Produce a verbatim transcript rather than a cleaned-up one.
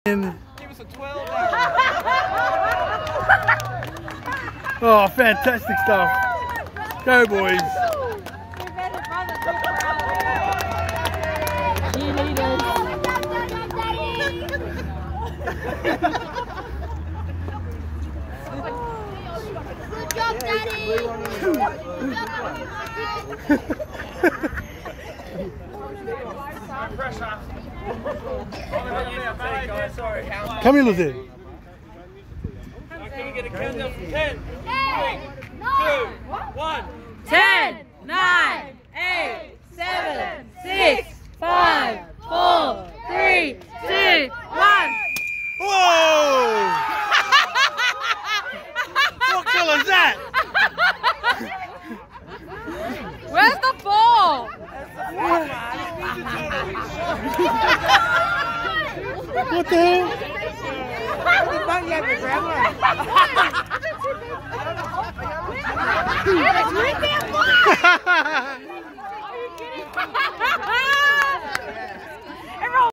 Give us a twelve. Oh, fantastic stuff. Go, boys. Good job, Daddy. Come here, Lizzie. Can we get a countdown from ten? Eight, Two, one. ten, nine, eight, seven, six, five, four, three, two, one. Whoa! What colour's that? Where's the ball? What the hell? Grandma!